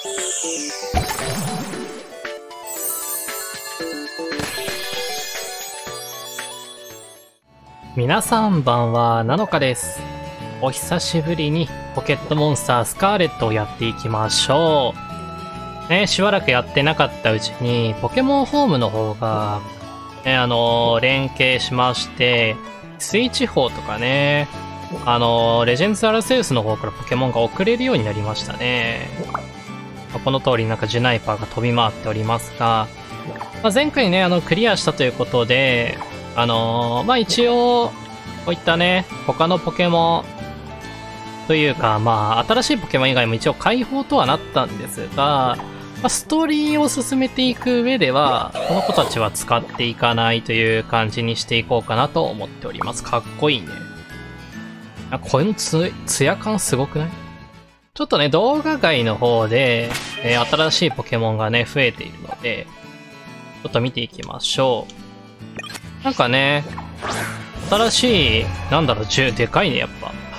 皆さんばんは、なのかです。お久しぶりにポケットモンスタースカーレットをやっていきましょう。ね、しばらくやってなかったうちに、ポケモンホームの方が、ね、連携しまして、スイッチ砲とかね、レジェンズ・アラセウスの方からポケモンが送れるようになりましたね。この通りなんかジュナイパーが飛び回っておりますが、前回ね、クリアしたということで、一応、こういったね、他のポケモンというか、新しいポケモン以外も一応解放とはなったんですが、ストーリーを進めていく上では、この子たちは使っていかないという感じにしていこうかなと思っております。かっこいいね。このツヤ感すごくない？ちょっとね、動画外の方で、新しいポケモンがね、増えているので、ちょっと見ていきましょう。なんかね、新しい、なんだろう、銃、でかいね、やっ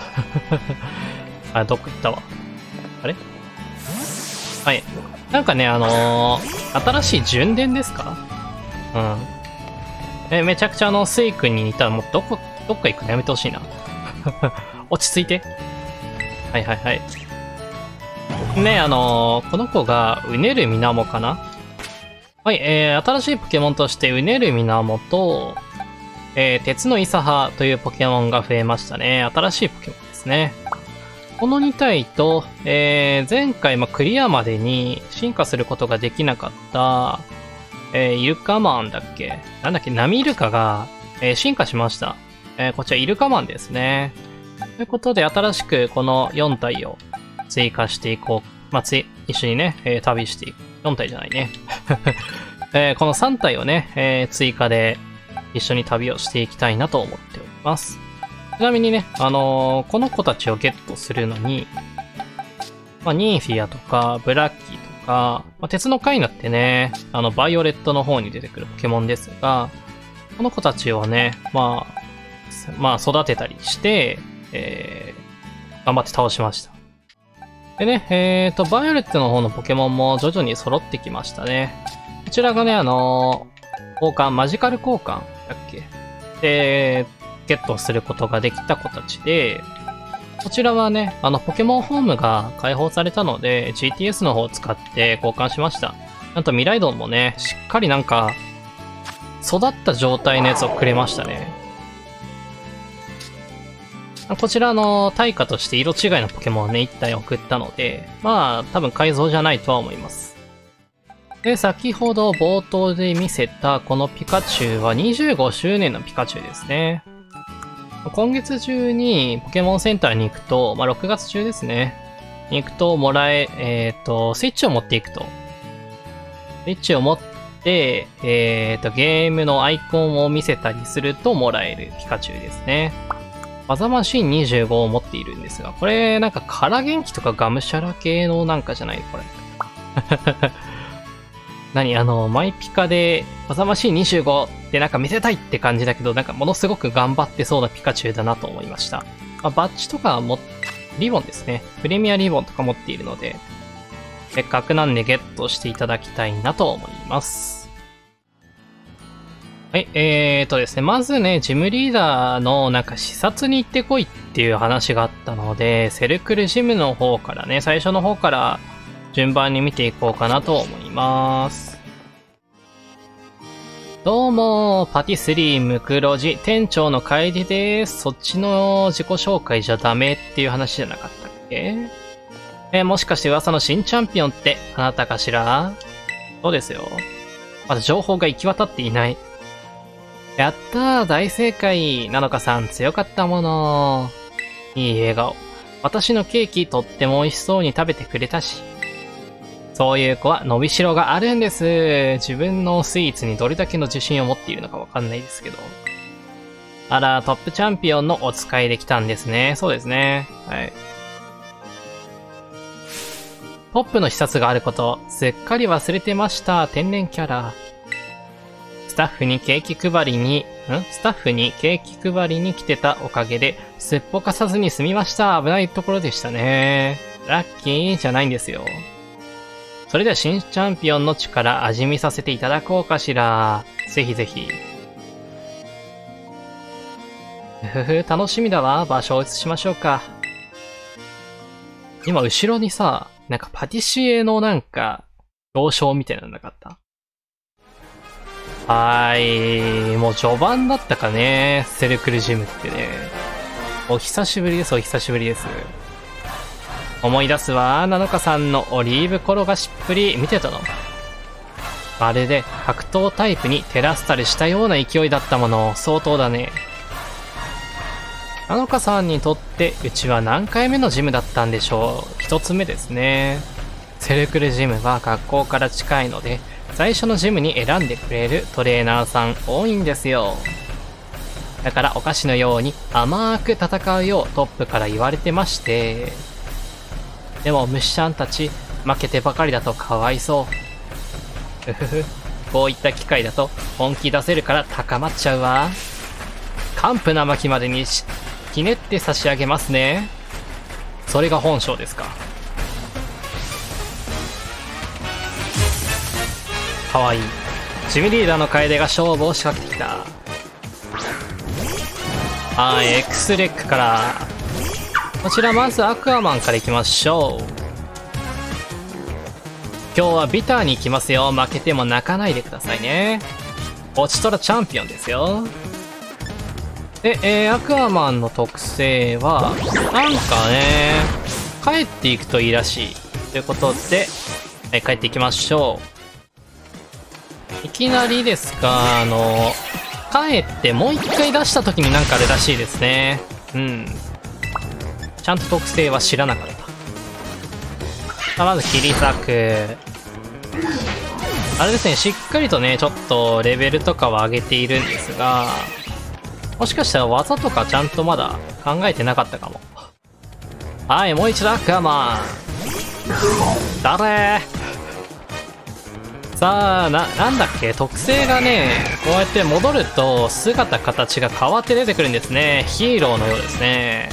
ぱ。どこ行ったわ。あれ？はい。なんかね、新しい順伝ですか？うん。めちゃくちゃスイ君に似たらもうどっか行くのやめてほしいな。落ち着いて。はいはいはい。ね、この子が、うねるみなもかな？はい、新しいポケモンとして、うねるみなもと、鉄のイサハというポケモンが増えましたね。新しいポケモンですね。この2体と、前回、クリアまでに進化することができなかった、イルカマンだっけ？なんだっけ？ナミイルカが、進化しました。こちらイルカマンですね。ということで、新しくこの4体を追加していこう。一緒にね、旅していく。4体じゃないね。この3体をね、追加で一緒に旅をしていきたいなと思っております。ちなみにね、この子たちをゲットするのに、ニーフィアとか、ブラッキーとか、鉄のカイナってね、バイオレットの方に出てくるポケモンですが、この子たちをね、育てたりして、頑張って倒しました。でね、バイオレットの方のポケモンも徐々に揃ってきましたね。こちらがね、交換、マジカル交換だっけ？で、ゲットすることができた子たちで、こちらはね、ポケモンホームが開放されたので、GTS の方を使って交換しました。なんとミライドンもね、しっかりなんか、育った状態のやつをくれましたね。こちら対価として色違いのポケモンをね、1体送ったので、多分改造じゃないとは思います。で、先ほど冒頭で見せたこのピカチュウは25周年のピカチュウですね。今月中にポケモンセンターに行くと、6月中ですね。に行くとスイッチを持っていくと。スイッチを持って、ゲームのアイコンを見せたりするともらえるピカチュウですね。技マシン25を持っているんですが、これなんかカラ元気とかガムシャラ系のなんかじゃないこれ。マイピカで技マシン25ってなんか見せたいって感じだけど、なんかものすごく頑張ってそうなピカチュウだなと思いました。バッジとかリボンですね。プレミアリボンとか持っているので、せっかくなんでゲットしていただきたいなと思います。はい、ですね、まずね、ジムリーダーのなんか視察に行ってこいっていう話があったので、セルクルジムの方からね、最初の方から順番に見ていこうかなと思います。どうも、パティスリームクロジ店長の楓です。そっちの自己紹介じゃダメっていう話じゃなかったっけ？もしかして噂の新チャンピオンってあなたかしら？そうですよ。まだ情報が行き渡っていない。やったー、大正解。なのかさん、強かったもの。いい笑顔。私のケーキとっても美味しそうに食べてくれたし。そういう子は伸びしろがあるんです。自分のスイーツにどれだけの自信を持っているのかわかんないですけど。あら、トップチャンピオンのお使いできたんですね。そうですね。はい。トップの視察があること、すっかり忘れてました。天然キャラ。スタッフにケーキ配りに来てたおかげで、すっぽかさずに済みました。危ないところでしたね。ラッキーじゃないんですよ。 それでは新チャンピオンの力味見させていただこうかしら。ぜひぜひ。ふふ、楽しみだわ。場所を移しましょうか。今、後ろにさ、なんかパティシエのなんか、表彰みたいなのなかった？はーい。もう序盤だったかね。セルクルジムってね。お久しぶりです、お久しぶりです。思い出すわ。7日さんのオリーブ転がしっぷり見てたの？まるで格闘タイプにテラスタルしたような勢いだったもの。相当だね。7日さんにとってうちは何回目のジムだったんでしょう。一つ目ですね。セルクルジムは学校から近いので最初のジムに選んでくれるトレーナーさん多いんですよ。だからお菓子のように甘く戦うようトップから言われてまして。でも虫ちゃんたち負けてばかりだとかわいそう。うふふ、こういった機会だと本気出せるから高まっちゃうわ。完膚な巻きまでにひねって差し上げますね。それが本性ですか。かわいい。ジムリーダーの楓が勝負を仕掛けてきた。X レックから。こちらまずアクアマンからいきましょう。今日はビターに行きますよ。負けても泣かないでくださいね。落ちとらチャンピオンですよ。で、アクアマンの特性は、なんかね、帰っていくといいらしい。ということで、帰っていきましょう。いきなりですか、帰ってもう一回出した時になんかあれらしいですね。うん。ちゃんと特性は知らなかった。まず切り裂く。あれですね、しっかりとね、ちょっとレベルとかは上げているんですが、もしかしたら技とかちゃんとまだ考えてなかったかも。はい、もう一度アクアマン。誰？さあ、なんだっけ、特性がね、こうやって戻ると姿形が変わって出てくるんですね。ヒーローのようですね。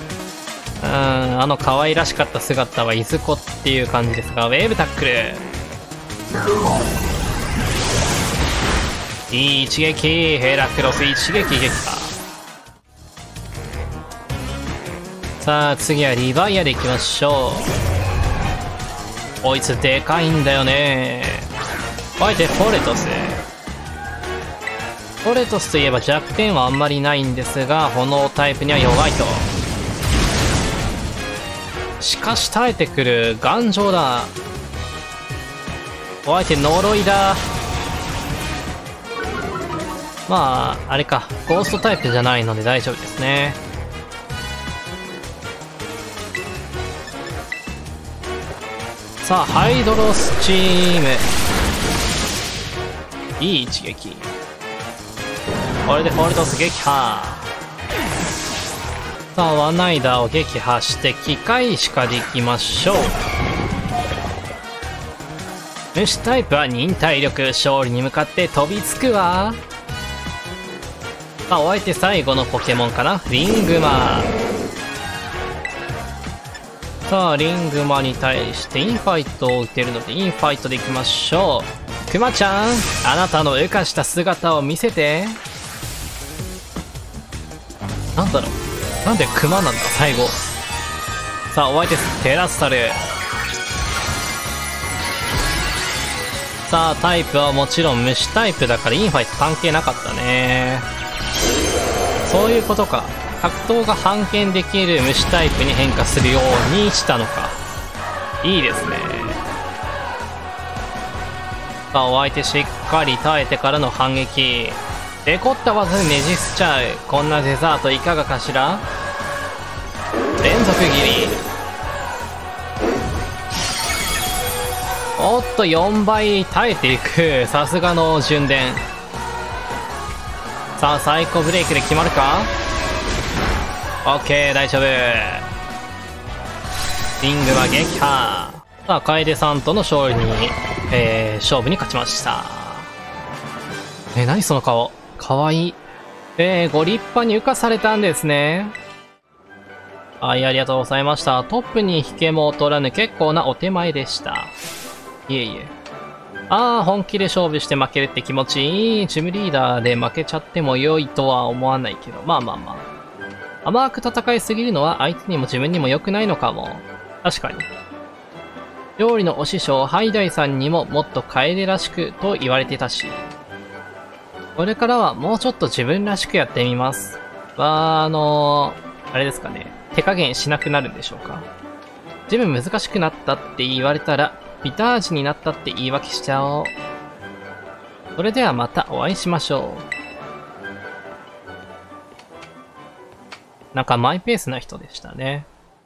可愛らしかった姿はいずこっていう感じですが、ウェーブタックル。いい一撃。ヘラクロス一撃撃破。さあ次はリヴァイアでいきましょう。こいつでかいんだよね。あえてフォレトス。フォレトスといえば弱点はあんまりないんですが、炎タイプには弱いと。しかし耐えてくる。頑丈だ。あえて呪いだ。まああれか、ゴーストタイプじゃないので大丈夫ですね。さあハイドロスチーム。いい一撃。これでフォルトス撃破。さあワンナイダーを撃破して機械しかでいきましょう。虫タイプは忍耐力。勝利に向かって飛びつくわ。さあお相手最後のポケモンかな、リングマ。さあリングマに対してインファイトを打てるのでインファイトでいきましょう。クマちゃん、あなたの羽化した姿を見せて。なんだろう、なんでクマなんだ最後。さあお相手テラスタル。さあタイプはもちろん虫タイプだからインファイト関係なかったね。そういうことか。格闘が半減できる虫タイプに変化するようにしたのか。いいですね。さあお相手しっかり耐えてからの反撃。デコった技でねじ伏せちゃう。こんなデザートいかがかしら。連続斬り。おっと4倍耐えていく。さすがの順伝。さあサイコブレイクで決まるか。オッケー、大丈夫。リングは撃破。さあ楓さんとの勝利に、勝負に勝ちました。何その顔、かわいい。ご立派に羽化されたんですね。はい、ありがとうございました。トップに引けも劣らぬ結構なお手前でした。 いえいえ。ああ、本気で勝負して負けるって気持ちいい。チームリーダーで負けちゃっても良いとは思わないけど、まあまあまあ。甘く戦いすぎるのは相手にも自分にも良くないのかも。確かに。料理のお師匠、ハイダイさんにももっと楓らしくと言われてたし。これからはもうちょっと自分らしくやってみます。あれですかね。手加減しなくなるんでしょうか。ジム難しくなったって言われたら、ビタージになったって言い訳しちゃおう。それではまたお会いしましょう。なんかマイペースな人でしたね。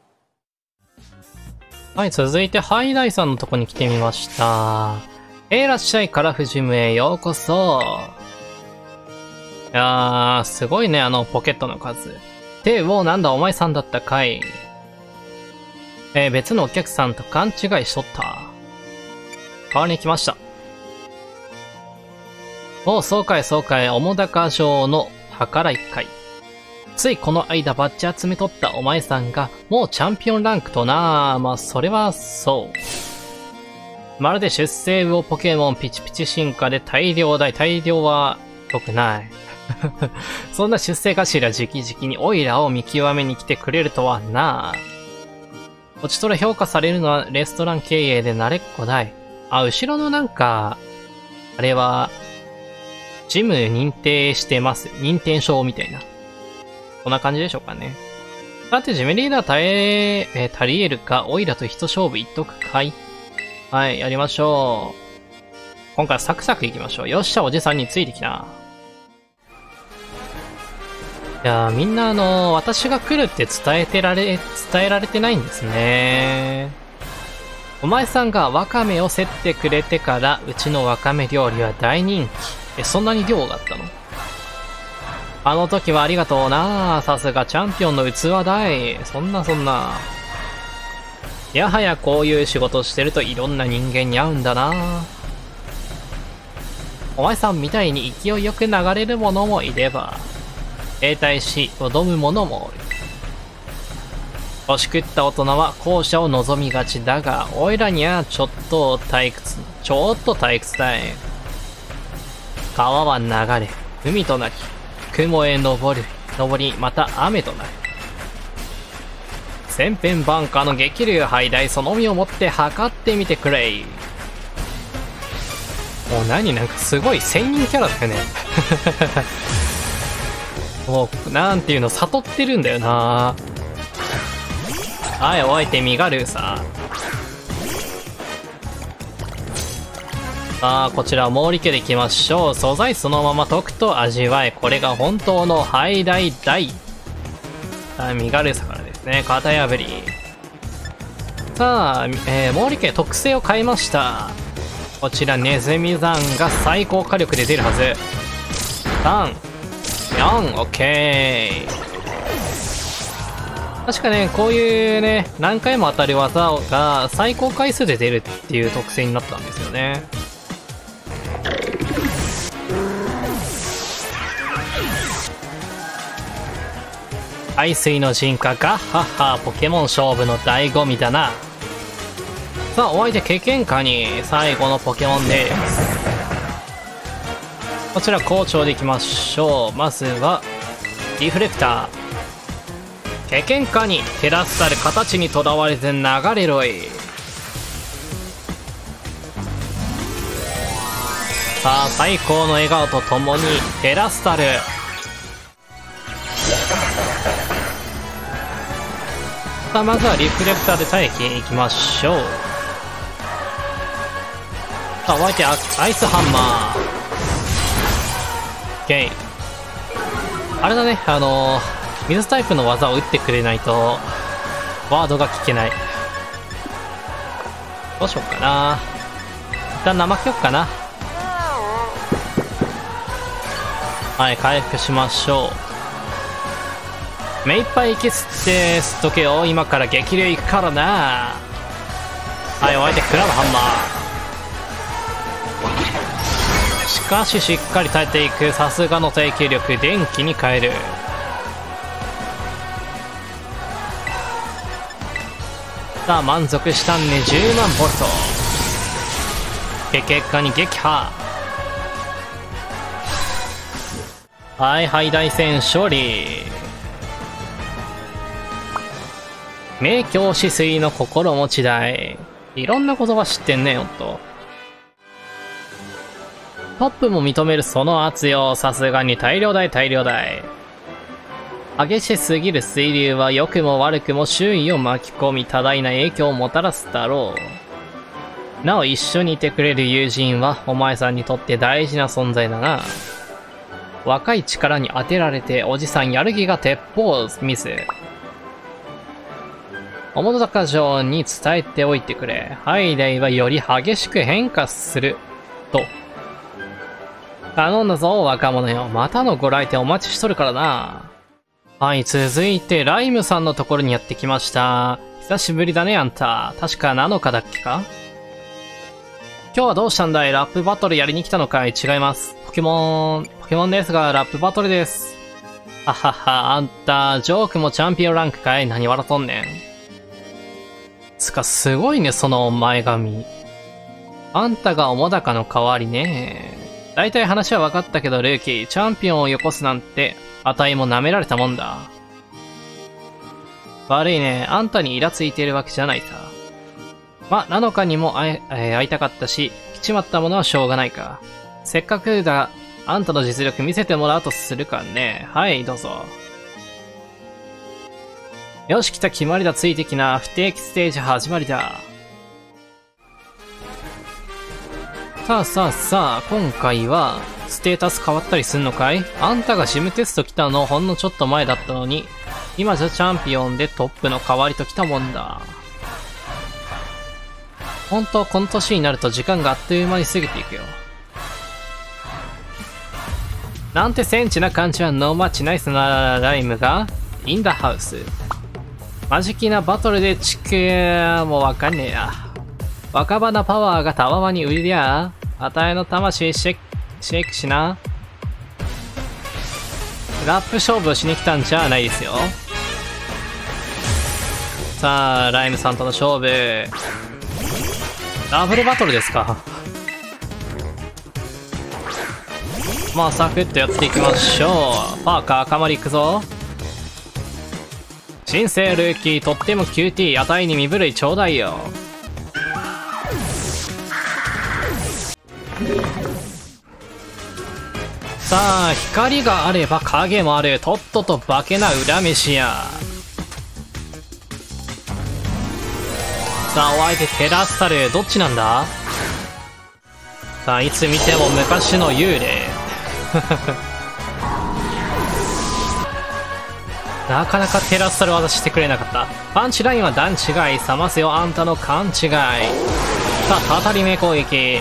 はい、続いてハイダイさんのとこに来てみました。いらっしゃい、カラフジムへようこそ。いやー、すごいね、ポケットの数。なんだ、お前さんだったかい。別のお客さんと勘違いしとった。代わりに来ました。おう、そうかい、そうかい、澤高城の計らいかい。ついこの間バッジ集めとったお前さんが、もうチャンピオンランクとな。まあ、それはそう。まるで出世魚ポケモンピチピチ進化で大量は良くない。そんな出世頭直々にオイラを見極めに来てくれるとはな。落ちとら評価されるのはレストラン経営で慣れっこだい。あ、後ろのなんか、あれは、ジム認定してます。認定証みたいな。こんな感じでしょうかね。さて、ジムリーダータリエルか、オイラと一勝負一得かい。はい、やりましょう。今回はサクサクいきましょう。よっしゃ、おじさんについてきな。いやー、みんな私が来るって伝えられてないんですね。お前さんがワカメを競ってくれてから、うちのワカメ料理は大人気。そんなに量があったの？あの時はありがとうな。さすがチャンピオンの器だい。そんな。やはやこういう仕事してるといろんな人間に会うんだな。お前さんみたいに勢いよく流れる者もいれば、停滞し、よどむ者もおる。年食った大人は後者を望みがちだが、おいらにはちょっと退屈だい。川は流れ、海となり、雲へ登り、また雨となる。千変万化の激流ハイダイその身をもって測ってみてくれ。もうなんかすごい仙人キャラだよね。もう、なんていうの、悟ってるんだよな。はい、お相手ミガルーさ。さあ、こちら毛利家でいきましょう。素材そのまま溶くと味わえ。これが本当のハイダイダイ。さあ、ミガルーさからですね。型破り。さあ、毛利家特性を変えました。こちらネズミ山が最高火力で出るはず。3、4、オッケー。確かね、こういうね、何回も当たる技が最高回数で出るっていう特性になったんですよね。海水の進化ガッハッハ、ポケモン勝負の醍醐味だな。さあ、お相手経験下に最後のポケモンです。こちら好調でいきましょう。まずはリフレクター。経験下に照らすたる形にとらわれず流れろい。さあ、最高の笑顔とともに照らすたる。さあ、まずはリフレクターで耐えていきましょう。さあ、お相手アイスハンマー。OK。あれだね、水タイプの技を打ってくれないとワードが聞けない。どうしよっかな。一旦生きよっかな。はい、回復しましょう。目いっぱい息吸って吸っとけよ。今から激流行くからな。はい、お相手クラブハンマー。しかししっかり耐えていく。さすがの耐久力。電気に変える。さあ、満足したんね。10万ボルト。 結果に撃破。はいはい、大戦勝利。明鏡止水の心持ちだい。いろんな言葉知ってんね、ほんと。トップも認めるその圧よ。さすがに大量だい、大量だい。激しすぎる水流は良くも悪くも周囲を巻き込み多大な影響をもたらすだろう。なお一緒にいてくれる友人はお前さんにとって大事な存在だな。若い力に当てられておじさんやる気が鉄砲ミス。表高城に伝えておいてくれ。ハイレイはより激しく変化する。と。頼んだぞ、若者よ。またのご来店お待ちしとるからな。はい、続いてライムさんのところにやってきました。久しぶりだね、あんた。確か7日だっけか？今日はどうしたんだい？ラップバトルやりに来たのかい？違います。ポケモンですが、ラップバトルです。ははは、あんた、ジョークもチャンピオンランクかい？何笑っとんねん。つか、すごいね、その前髪。あんたがおもだかの代わりね。だいたい話は分かったけど、ルーキー、チャンピオンをよこすなんて、あたいも舐められたもんだ。悪いね、あんたにイラついているわけじゃないさ。ま、7日にも会いたかったし、来ちまったものはしょうがないか。せっかくだ、あんたの実力見せてもらうとするかね。はい、どうぞ。よし、来た、決まりだ、ついてきな。不定期ステージ始まりだ。さあさあさあ、今回は、ステータス変わったりすんのかい？あんたがシムテスト来たのほんのちょっと前だったのに、今じゃチャンピオンでトップの代わりと来たもんだ。ほんと、この年になると時間があっという間に過ぎていくよ。なんてセンチな感じはノーマッチナイスなライムが、インダハウス。マジキなバトルで地区もわかんねえや。若葉なパワーがたわわに売りりゃ、あたいの魂シェイクしな。ラップ勝負をしに来たんじゃないですよ。さあ、ライムさんとの勝負。ダブルバトルですか。まあ、サクッとやっていきましょう。パーカー、赤丸いくぞ。新生ルーキー、とってもキューティー、あたいに身震いちょうだいよ。さあ、光があれば影もある。とっとと化けな裏飯や。さあ、お相手テラスタル、どっちなんだ？さあ、いつ見ても昔の幽霊。なかなかテラスタル技してくれなかった。パンチラインは段違い。冷ますよ、あんたの勘違い。さあ、たたり目攻撃。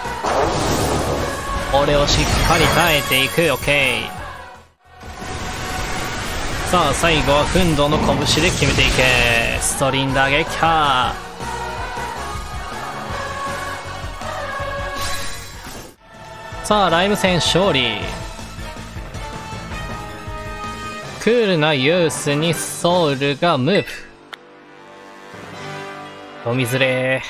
俺をしっかり耐えていく。オッケー。さあ、最後はフンドの拳で決めていけ。ストリンダー撃破。さあ、ライム戦勝利。クールなユースにソウルがムーブ。読みづれ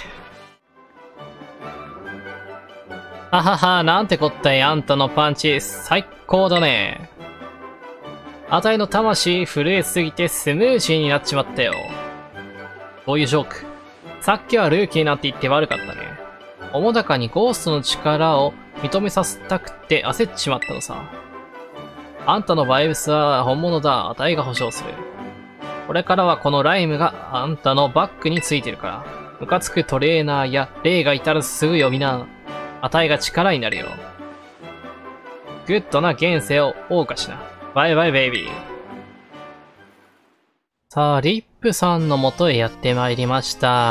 ー。ははは、なんてこったい。あんたのパンチ最高だね。あたいの魂震えすぎてスムージーになっちまったよ。こういうジョーク。さっきはルーキーなんて言って悪かったね。おもだかにゴーストの力を認めさせたくて焦っちまったのさ。あんたのバイブスは本物だ。あたいが保証する。これからはこのライムがあんたのバックについてるから。ムカつくトレーナーや霊がいたらすぐ呼びな。あたいが力になるよ。グッドな現世を謳歌しな。バイバイベイビー。さあ、リップさんの元へやってまいりました。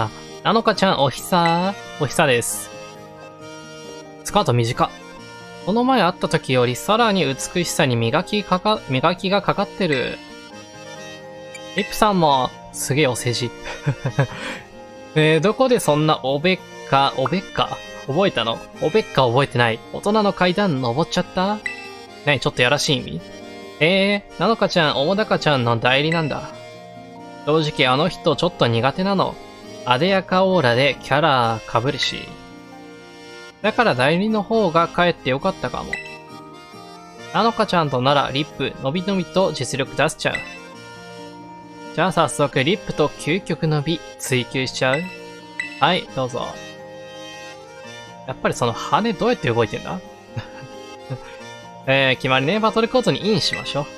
なのかちゃん、おひさです。スカート短っ。この前会った時よりさらに美しさに磨きがかかってる。リップさんも、すげえお世辞。どこでそんなおべっか覚えたの？おべっか覚えてない。大人の階段登っちゃった？何ちょっとやらしい意味？なのかちゃん、おもだかちゃんの代理なんだ。正直あの人ちょっと苦手なの。あでやかオーラでキャラ被るし。 だから代理の方がかえってよかったかも。なのかちゃんとならリップ、のびのびと実力出しちゃう。じゃあ早速リップと究極の美追求しちゃう？はい、どうぞ。やっぱりその羽どうやって動いてんだ決まりね。バトルコートにインしましょう。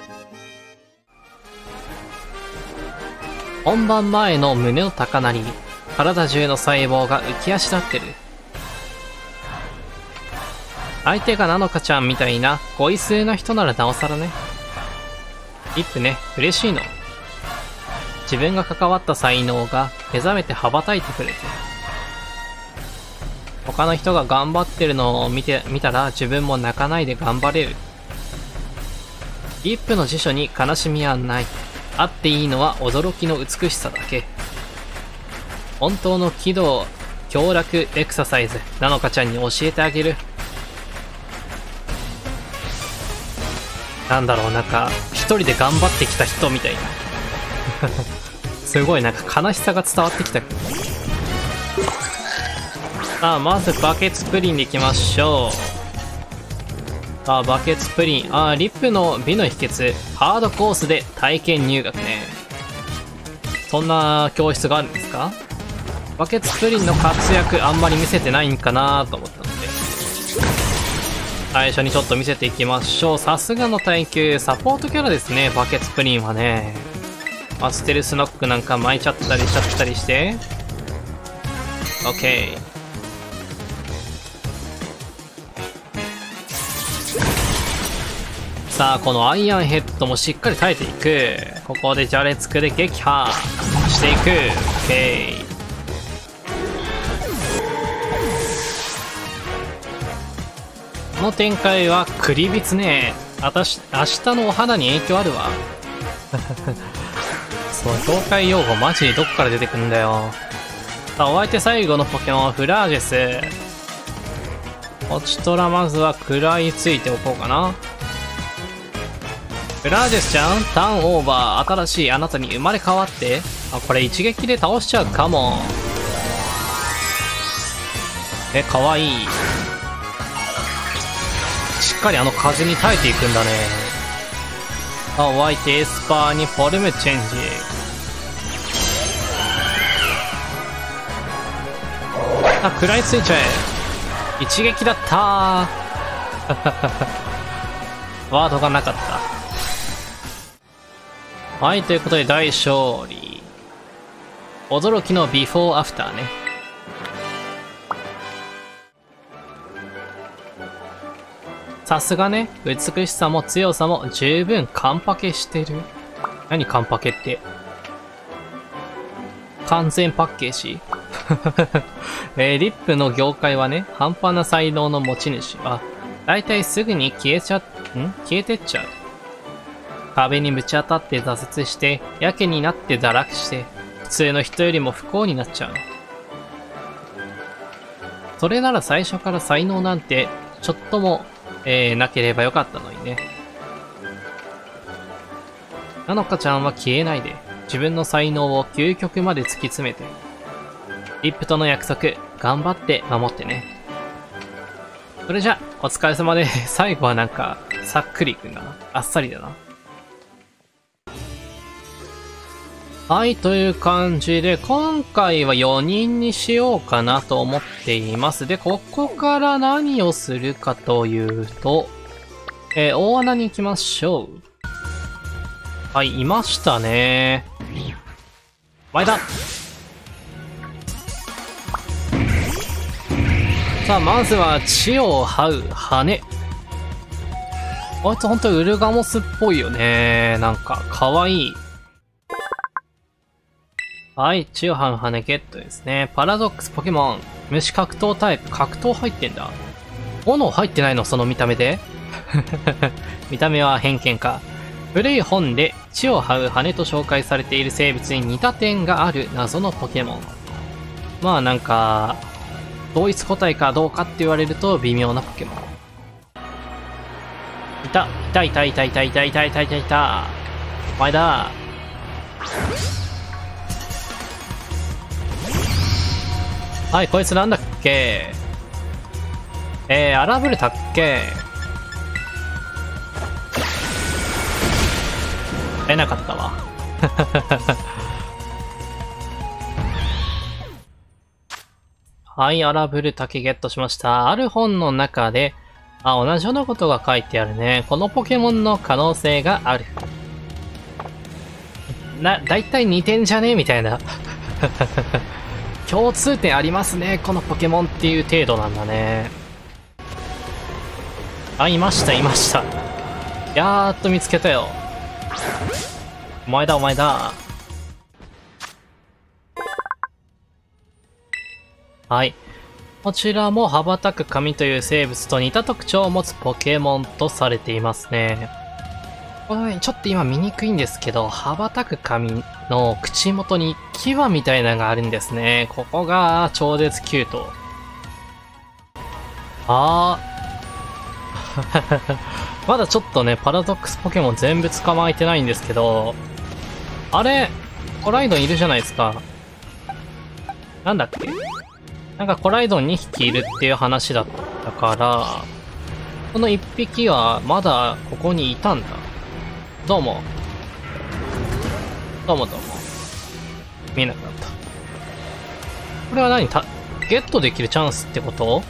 本番前の胸の高鳴り、体中の細胞が浮き足立ってる。相手がなのかちゃんみたいなごい数な人ならなおさらね。リップね、嬉しいの。自分が関わった才能が目覚めて羽ばたいてくれて。他の人が頑張ってるのを見たら自分も泣かないで頑張れる。リップの辞書に悲しみはない。あっていいのは驚きの美しさだけ。本当の喜怒享楽エクササイズ、なのかちゃんに教えてあげる。なんだろう、なんか一人で頑張ってきた人みたいなすごいなんか悲しさが伝わってきた。さあまずバケツプリンでいきましょう。さあバケツプリン、リップの美の秘訣、ハードコースで体験入学ね。そんな教室があるんですか？バケツプリンの活躍あんまり見せてないんかなと思ったので、最初にちょっと見せていきましょう。さすがの耐久サポートキャラですね、バケツプリンはね。ステルスノックなんか巻いちゃったりしちゃったりして、 OK。 さあこのアイアンヘッドもしっかり耐えていく。ここで邪烈で撃破していく。 OK。この展開はクリビツね。明日のお肌に影響あるわそう、業界用語マジでどっから出てくんだよ。さあお相手最後のポケモンはフラージェス。こちとらまずは食らいついておこうかな。フラージェスちゃん、ターンオーバー。新しいあなたに生まれ変わって。これ一撃で倒しちゃうかも。かわいい。しっかり風に耐えていくんだね。お相手エスパーにフォルムチェンジ。食らいついちゃえ。一撃だったワードがなかった。はい、ということで大勝利。驚きのビフォーアフターね。さすがね、美しさも強さも十分カンパケしてる。何カンパケって。完全パッケージリップの業界はね、半端な才能の持ち主は、だいたいすぐに消えてっちゃう。壁にぶち当たって挫折して、やけになって堕落して、普通の人よりも不幸になっちゃうの。それなら最初から才能なんて、ちょっとも、なければよかったのにね。なのかちゃんは消えないで、自分の才能を究極まで突き詰めて。リップとの約束、頑張って守ってね。それじゃ、お疲れ様で、最後はなんか、さっくりいくんだな。あっさりだな。はい、という感じで、今回は4人にしようかなと思っています。で、ここから何をするかというと、大穴に行きましょう。はい、いましたね。前だ。さあ、まずは血を這う羽。あいつほんとウルガモスっぽいよね。なんか、かわいい。はい、血を這う羽ゲットですね。パラドックスポケモン。虫格闘タイプ。格闘入ってんだ。炎入ってないのその見た目で見た目は偏見か。古い本で血を這う羽と紹介されている生物に似た点がある謎のポケモン。まあなんか、同一個体かどうかって言われると微妙なポケモン。いた。前だ。はい、こいつなんだっけ。 荒ぶるたっけ。出なかったわ。はい、荒ぶる竹ゲットしました。ある本の中で、同じようなことが書いてあるね。このポケモンの可能性がある。だいたい似てんじゃねみたいな。共通点ありますね、このポケモンっていう程度なんだね。いました、いました。やーっと見つけたよ。お前だ、お前だ。はい。こちらも羽ばたく紙という生物と似た特徴を持つポケモンとされていますね。これね、ちょっと今見にくいんですけど、羽ばたく紙の口元に牙みたいなのがあるんですね。ここが超絶キュート。まだちょっとね、パラドックスポケモン全部捕まえてないんですけど、あれ、コライドンいるじゃないですか。なんだっけ？なんかコライドン2匹いるっていう話だったから、この1匹はまだここにいたんだ。どうも。どうもどうも。見えなくなった。これは何？ゲットできるチャンスってこと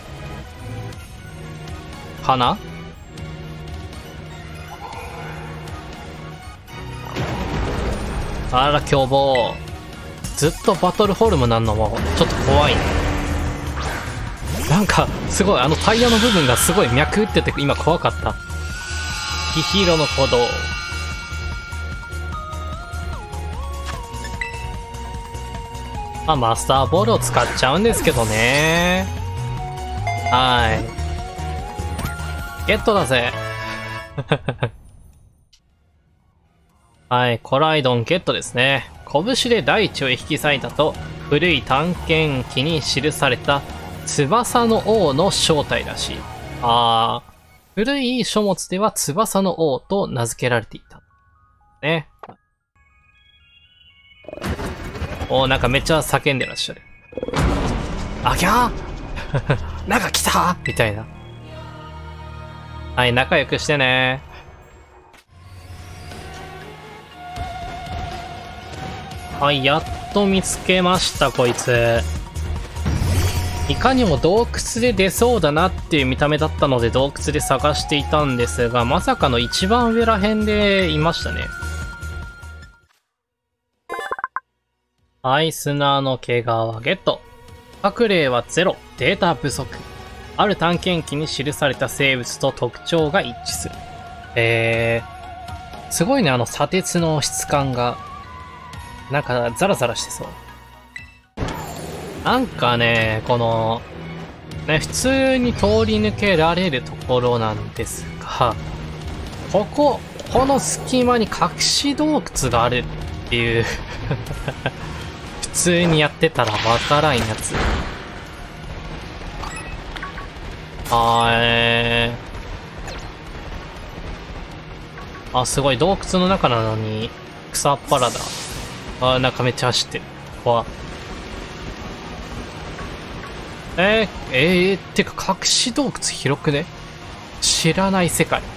かな？あら、凶暴。ずっとバトルフォルムなんのもちょっと怖いね。なんかすごいタイヤの部分がすごい脈打ってて今怖かった。ヒヒロの鼓動。マスターボールを使っちゃうんですけどね。はい。ゲットだぜ。はい、コライドンゲットですね。拳で大地を引き裂いたと古い探検記に記された翼の王の正体らしい。古い書物では翼の王と名付けられていた。ね。なんかめっちゃ叫んでらっしゃる。あぎゃーなんか来たみたいな。はい、仲良くしてね。はい、やっと見つけました、こいつ。いかにも洞窟で出そうだなっていう見た目だったので洞窟で探していたんですが、まさかの一番上ら辺でいましたね。はい、砂の毛皮ゲット。各例は0、データ不足。ある探検記に記された生物と特徴が一致する。すごいね、砂鉄の質感が。なんかザラザラしてそう。なんかね、この、ね、普通に通り抜けられるところなんですが、この隙間に隠し洞窟があるっていう、普通にやってたらわからんやつ。すごい、洞窟の中なのに、草っぱらだ。なんかめっちゃ走ってる。怖っ。てか隠し洞窟広くね？知らない世界。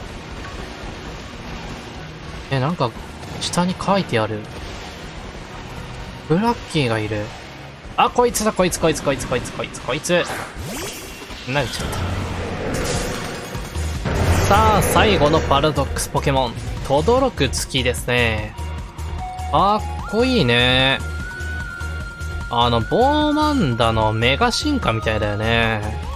なんか下に書いてある。ブラッキーがいる。こいつだ、こいつ。なっちゃった。さあ、最後のパラドックスポケモン。轟く月ですね。かっこいいね。ボーマンダのメガ進化みたいだよね。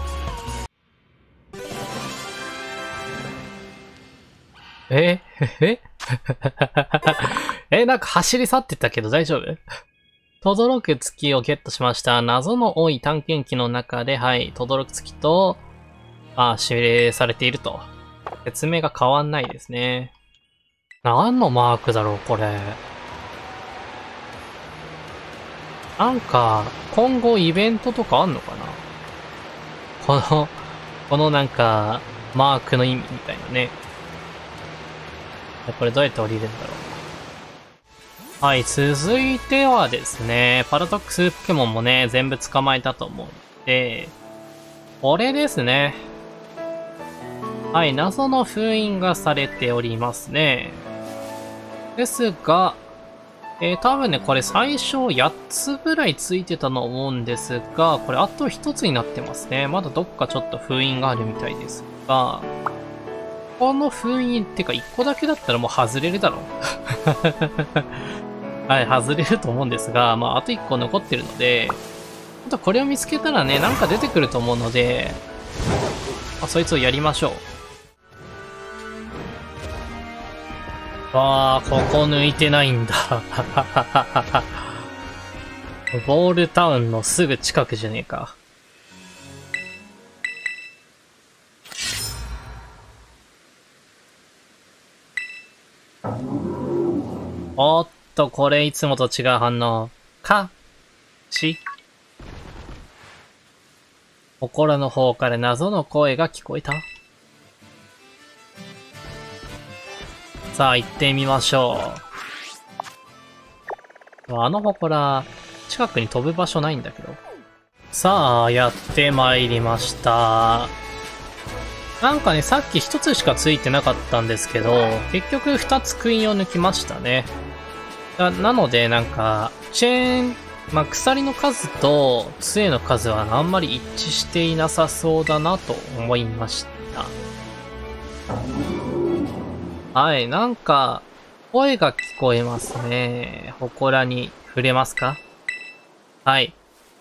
なんか走り去ってったけど大丈夫？轟く月をゲットしました。謎の多い探検記の中で、はい、轟く月と、指令されていると。説明が変わんないですね。何のマークだろう、これ。なんか、今後イベントとかあんのかな？このなんか、マークの意味みたいなね。これどうやって降りるんだろう。はい、続いてはですね、パラドックスポケモンもね、全部捕まえたと思うので、これですね。 はい、謎の封印がされておりますね。ですが、多分ね、これ最初8つぐらいついてたと思うんですが、これあと1つになってますね。まだどっかちょっと封印があるみたいですが、この封印ってか1個だけだったらもう外れるだろう。はい、外れると思うんですが、まああと1個残ってるので、あとこれを見つけたらね、なんか出てくると思うので、まあ、そいつをやりましょう。あー、ここ抜いてないんだ。ボールタウンのすぐ近くじゃねえか。おっと、これいつもと違う反応。心の方から謎の声が聞こえた。さあ、行ってみましょう。あの祠、近くに飛ぶ場所ないんだけど。さあ、やってまいりました。なんかね、さっき一つしかついてなかったんですけど、結局二つクイーンを抜きましたね。なので、なんか、チェーン、まあ、鎖の数と杖の数はあんまり一致していなさそうだなと思いました。はい、なんか、声が聞こえますね。祠に触れますか？はい。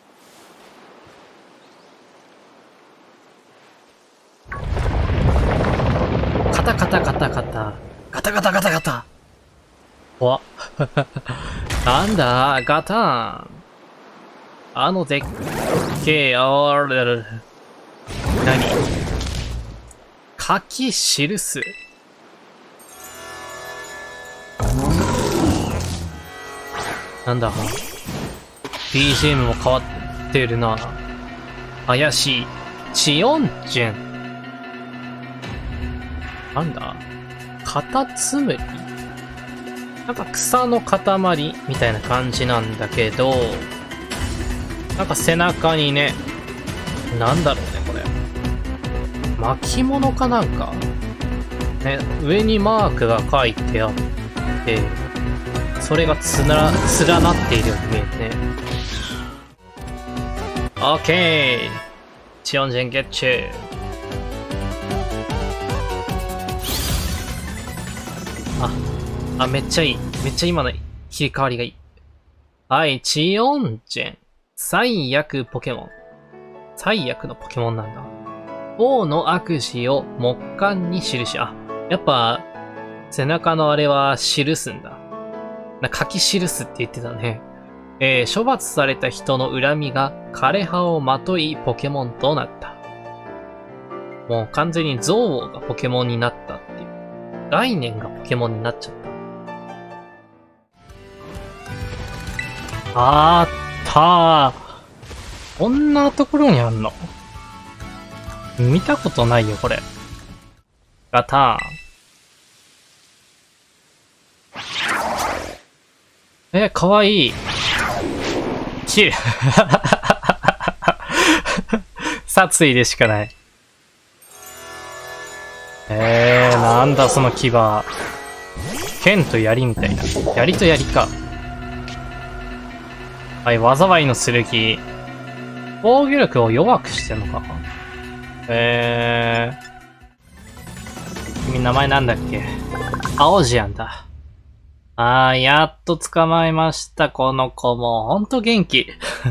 カタカタカタカタ。ガタガタガタガタ。怖っ。なんだガタン。あのでっけえ、何書き記す。なんだ BGM も変わってるな。怪しい。チヨンジュン。なんだカタツムリ？なんか草の塊みたいな感じなんだけど、なんか背中にね、なんだろうね、これ。巻物かなんかね、上にマークが書いてあって、それが連なっているように見えるね。オッケー！チヨンジェンゲッチュー。めっちゃいい。めっちゃ今の切り替わりがいい。はい、チヨンジェン。最悪ポケモン。最悪のポケモンなんだ。王の悪事を木簡に記し、やっぱ、背中のあれは記すんだ。書き記すって言ってたね。処罰された人の恨みが枯葉をまといポケモンとなった。もう完全に憎悪がポケモンになったっていう。概念がポケモンになっちゃった。あったー。こんなところにあんの？見たことないよ、これ。ガターン。かわいい。キル。殺意でしかない。なんだその牙。剣と槍みたいな。槍と槍か。はい、災いの剣。防御力を弱くしてんのか。君名前なんだっけ？青ジアンだ。やっと捕まえました、この子も。ほんと元気。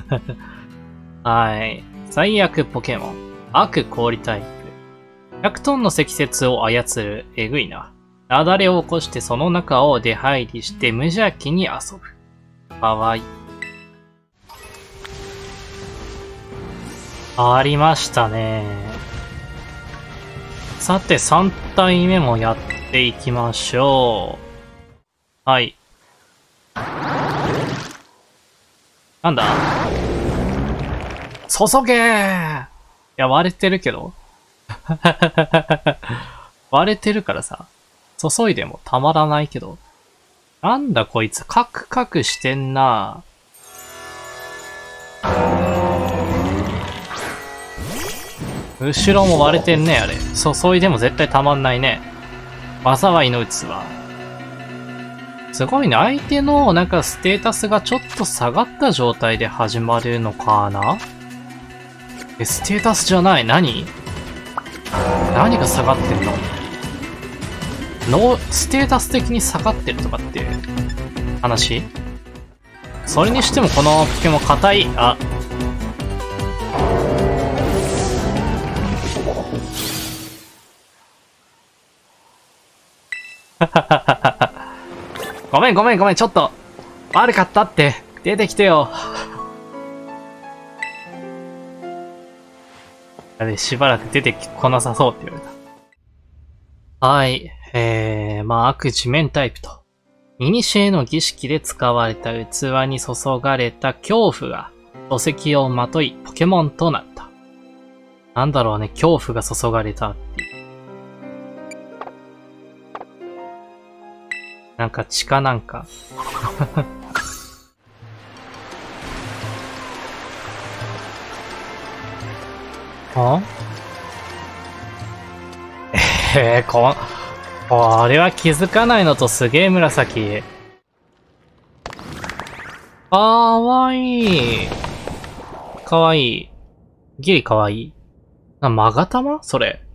はい。最悪ポケモン。悪氷タイプ。100トンの積雪を操る。えぐいな。雪崩を起こしてその中を出入りして無邪気に遊ぶ。かわいい。ありましたね。さて、3体目もやっていきましょう。はい。なんだ？注げー！いや、割れてるけど。割れてるからさ。注いでもたまらないけど。なんだこいつ、カクカクしてんな。 後ろも割れてんね、あれ。注いでも絶対たまんないね。災いの器。すごいね。相手のなんかステータスがちょっと下がった状態で始まるのかな？ステータスじゃない。何が下がってんの？ステータス的に下がってるとかっていう話？それにしてもこのポケモン硬い。あ。ごめん、ちょっと悪かったって。出てきてよ。あれ、しばらく出てこなさそうって言われた。はい。悪地面タイプと。古の儀式で使われた器に注がれた恐怖が土石をまといポケモンとなった。なんだろうね、恐怖が注がれたっていう。なんか血かなんか。あこれは気づかないのとすげえ紫。かわいい。かわいい。ギリかわいい。マガタマそれ。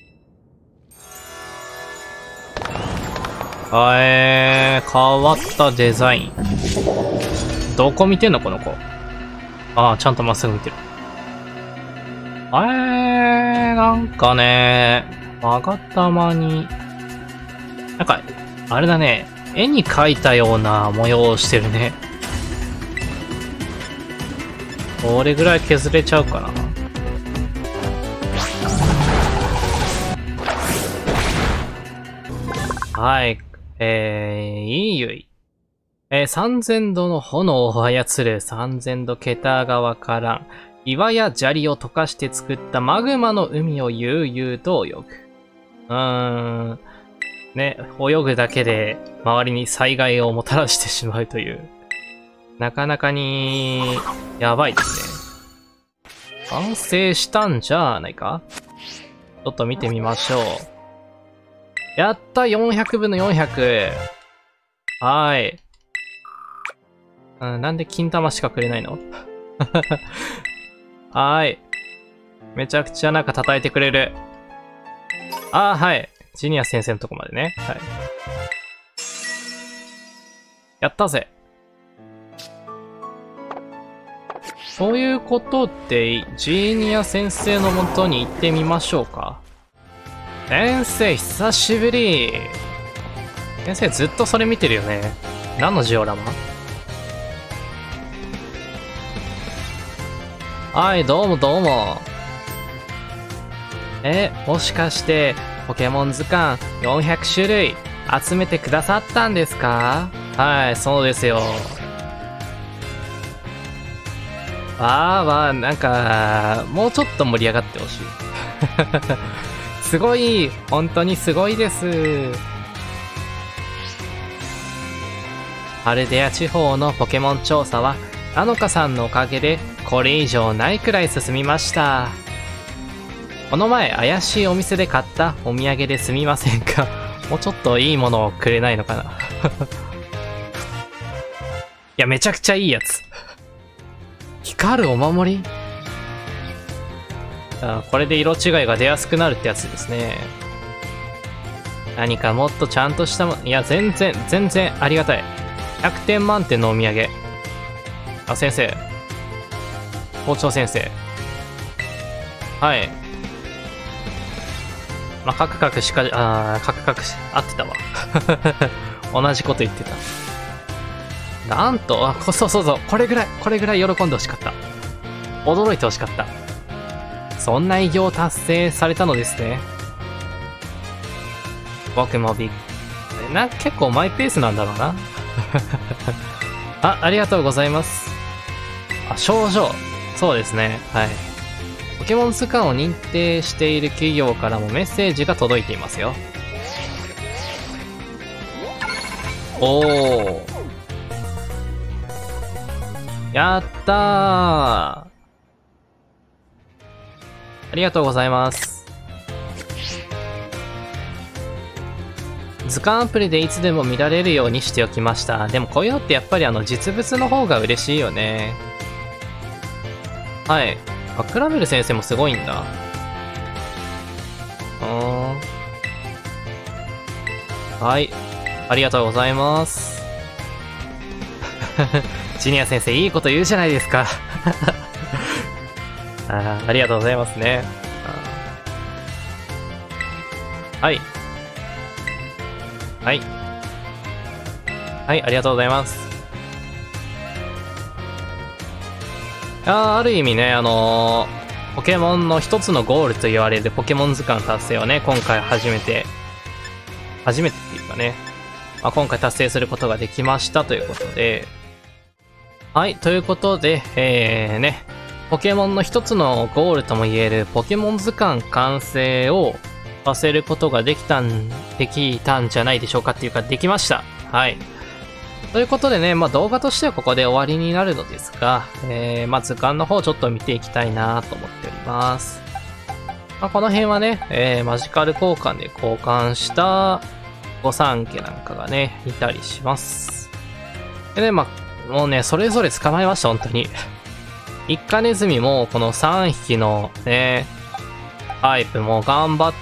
変わったデザイン。どこ見てんのこの子。ああ、ちゃんとまっすぐ見てる。なんかね、マガタマに、なんか、あれだね、絵に描いたような模様をしてるね。これぐらい削れちゃうかな。はい。いいゆい。3000度の炎を操る3000度桁がわからん。岩や砂利を溶かして作ったマグマの海を悠々と泳ぐ。ね、泳ぐだけで周りに災害をもたらしてしまうという。なかなかに、やばいですね。完成したんじゃないか？ちょっと見てみましょう。やった !400 分の400。はーい。なんで金玉しかくれないの？はーい。めちゃくちゃなんか叩いてくれる。はい。ジニア先生のとこまでね。はい。やったぜ。そういうことで、ジーニア先生のもとに行ってみましょうか。先生、久しぶり。先生、ずっとそれ見てるよね。何のジオラマ？はい、どうも。もしかして、ポケモン図鑑400種類集めてくださったんですか？はい、そうですよ。なんか、もうちょっと盛り上がってほしい。すごい、本当にすごいです。アルデア地方のポケモン調査は、あのかさんのおかげで、これ以上ないくらい進みました。この前、怪しいお店で買ったお土産ですみませんか？もうちょっといいものをくれないのかな。いや、めちゃくちゃいいやつ。光るお守り？これで色違いが出やすくなるってやつですね。何かもっとちゃんとしたもの、いや、全然ありがたい。100点満点のお土産。先生。校長先生。はい。カクカクし、合ってたわ。同じこと言ってた。なんと、そう、これぐらい喜んでほしかった。驚いてほしかった。そんな偉業を達成されたのですね。僕も結構マイペースなんだろうな。ありがとうございます。賞状。そうですね。はい。ポケモン図鑑を認定している企業からもメッセージが届いていますよ。おー。やったありがとうございます。図鑑アプリでいつでも見られるようにしておきました。でもこういうのってやっぱり実物の方が嬉しいよね。はい。あ、クラベル先生もすごいんだ。はい。ありがとうございます。ジュニア先生、いいこと言うじゃないですか。ありがとうございますね。はい。はい。はい、ありがとうございます。ある意味ね、ポケモンの一つのゴールと言われるポケモン図鑑達成をね、今回初めてっていうかね、今回達成することができましたということで、はい、ということで、ね、ポケモンの一つのゴールとも言えるポケモン図鑑完成をさせることができたんじゃないでしょうかっていうか、できました。はい。ということでね、動画としてはここで終わりになるのですが、図鑑の方ちょっと見ていきたいなと思っております。この辺はね、マジカル交換で交換した御三家なんかがね、いたりします。でね、もうね、それぞれ捕まえました、本当に。一家ネズミも、この3匹のね、タイプも頑張って、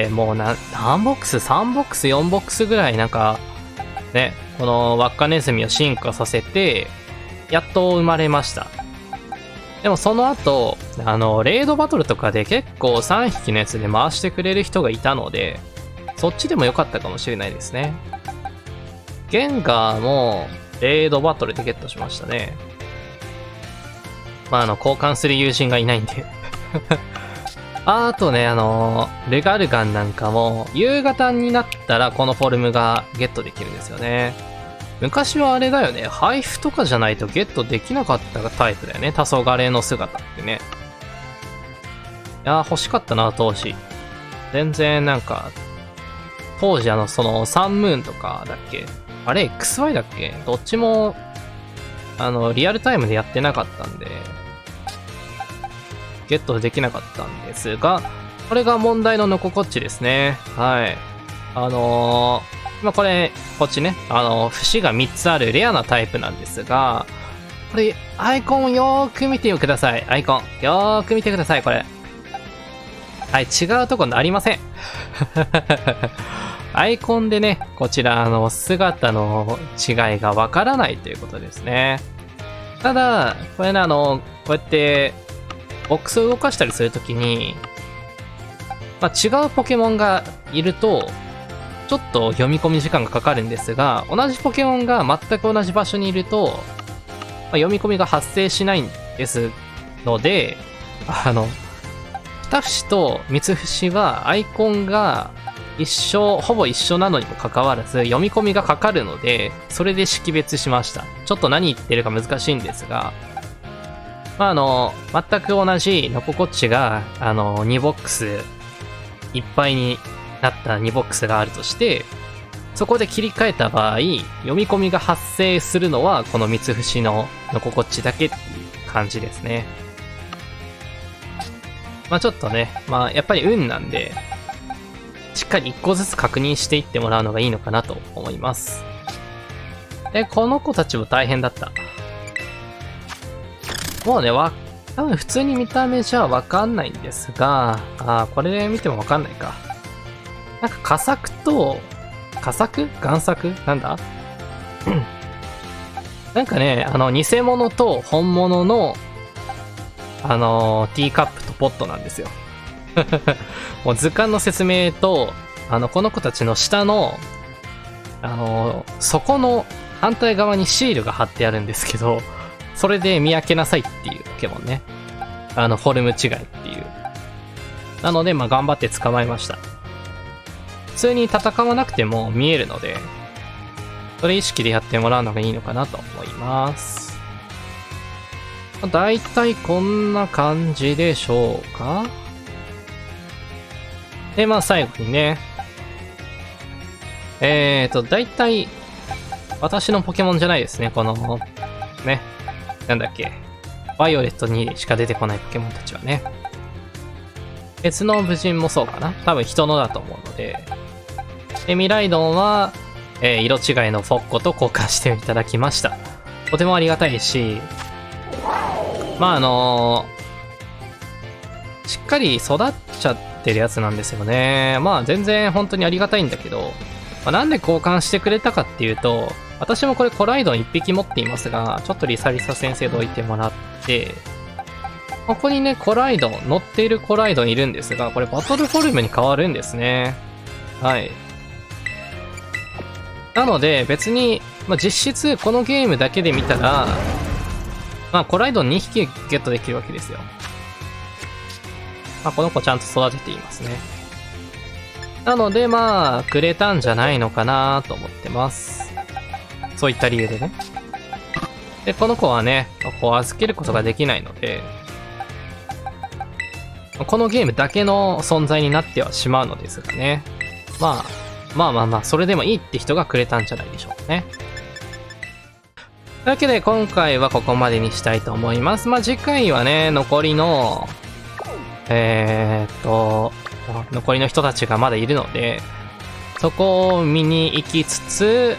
もう何ボックス ?3 ボックス、4ボックスぐらいなんか、ね、この輪っかネズミを進化させて、やっと生まれました。でもその後、レイドバトルとかで結構3匹のやつで回してくれる人がいたので、そっちでも良かったかもしれないですね。ゲンガーも、レイドバトルでゲットしましたね。交換する友人がいないんで。あとね、ルガルガンなんかも、夕方になったらこのフォルムがゲットできるんですよね。昔はあれだよね、配布とかじゃないとゲットできなかったタイプだよね、黄昏の姿ってね。いやー、欲しかったな、当時。全然なんか、当時そのサンムーンとかだっけ、あれ XY だっけ、どっちも、リアルタイムでやってなかったんで、ゲットできなかったんですが、これが問題のノココッチですね。はい。これ、こっちね、節が3つあるレアなタイプなんですが、これ、アイコンをよーく見てください。アイコン。よーく見てください、これ。はい、違うとこありません。アイコンでね、こちら、姿の違いがわからないということですね。ただ、これね、こうやって、ボックスを動かしたりするときに、違うポケモンがいると、ちょっと読み込み時間がかかるんですが、同じポケモンが全く同じ場所にいると、読み込みが発生しないんですので、二節と三節はアイコンがほぼ一緒なのにもかかわらず、読み込みがかかるので、それで識別しました。ちょっと何言ってるか難しいんですが、全く同じノココッチが、2ボックスいっぱいになった2ボックスがあるとして、そこで切り替えた場合、読み込みが発生するのは、この三つ節のノココッチだけっていう感じですね。ちょっとね、やっぱり運なんで、しっかり1個ずつ確認していってもらうのがいいのかなと思います。この子たちも大変だった。もうね、多分普通に見た目じゃわかんないんですが、これで見てもわかんないか。なんか佳作と、贋作なんだなんかね、偽物と本物の、ティーカップとポットなんですよ。もう図鑑の説明と、この子たちの下の、底の反対側にシールが貼ってあるんですけど、それで見分けなさいっていうポケモンね。フォルム違いっていう。なので、頑張って捕まえました。普通に戦わなくても見えるので、それ意識でやってもらうのがいいのかなと思います。だいたいこんな感じでしょうか。で、最後にね、だいたい私のポケモンじゃないですね。この、ね、なんだっけ、バイオレットにしか出てこないポケモンたちはね。 別の武人もそうかな。多分人のだと思うので。で、ミライドンは、色違いのフォッコと交換していただきました。とてもありがたいし、まあしっかり育っちゃってるやつなんですよね。まあ全然本当にありがたいんだけど、なんで交換してくれたかっていうと、私もこれコライドン1匹持っていますが、ちょっとリサリサ先生で置いてもらって、ここにね、コライドン、乗っているコライドンいるんですが、これバトルフォルムに変わるんですね。はい。なので別に、実質このゲームだけで見たら、コライドン2匹ゲットできるわけですよ。この子ちゃんと育てていますね。なのでくれたんじゃないのかなと思ってます。そういった理由でね。で、この子はね、こう預けることができないので、このゲームだけの存在になってはしまうのですがね。まあ、それでもいいって人がくれたんじゃないでしょうかね。というわけで今回はここまでにしたいと思います。次回はね、残りの、残りの人たちがまだいるので、そこを見に行きつつ、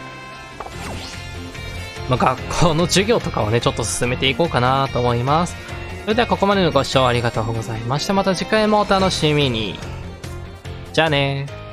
学校の授業とかをね、ちょっと進めていこうかなと思います。それではここまでのご視聴ありがとうございました。また次回もお楽しみに。じゃあねー。